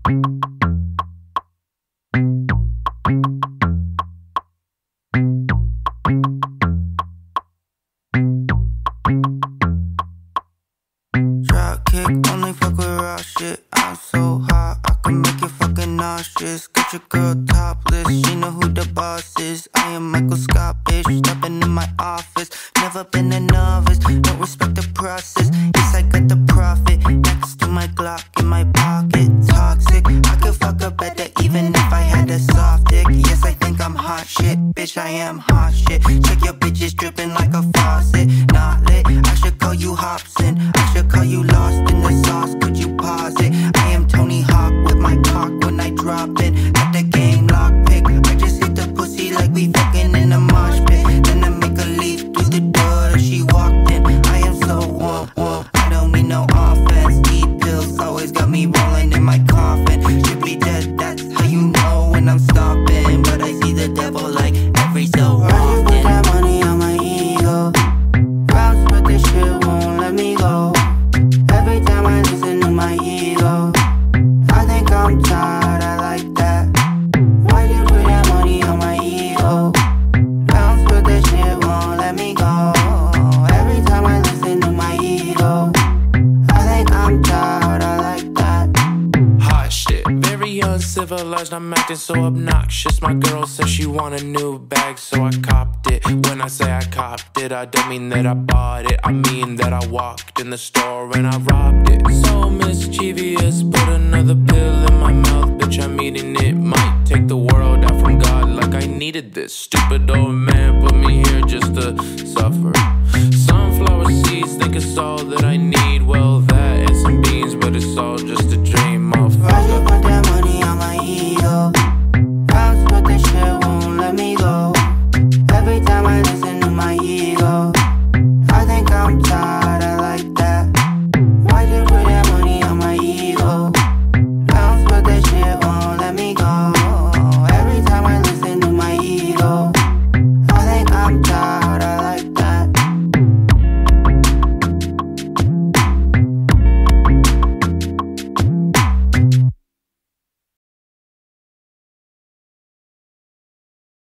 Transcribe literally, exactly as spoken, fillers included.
Dropkick, only fuck with raw shit. I'm so hot, I can make you fucking nauseous. Got your girl topless, she know who the boss is. I am microscopic, stepping in my office. Never been a novice, don't respect the process. Yes, I got the profit, next to my Glock in my pocket. Toxic, I could fuck her better even if I had a soft dick. Yes, I think I'm hot shit, bitch, I am hot shit. Check your bitches drippin like a faucet. Not lit, I should call you Hopsin. I should call you lost in the sauce, could you pause it? I am Tony Hawk with my cock when I drop it. At the game lockpick, I just hit the pussy like we fucking in a mosh pit. Then I make her leave through the door that she walked in. I am so womp-womp, I don't need no offense. Deep pills always got me rolling in my coffin. Should be dead, that's how you know when I'm stopping. But I see the devil like every so often. Put that money on my ego, bounce but this shit won't let me go. Every time I listen to my ego, I think I'm tired, I like that. Why you put that money on my ego? Bounce but this shit won't let me go. Every time I listen to my ego, I think I'm tired, I like that. Hot shit, very uncivilized, I'm acting so obnoxious. My girl says she want a new bag, so I copped it. When I say I copped it, I don't mean that I bought it. I mean that I walked in the store and I robbed it. So mischievous, put another pill in my mouth, bitch, I'm eating it. Might take the world out from God like I needed this. Stupid old man put me here just to suffer. Sunflower seeds think it's all that I need.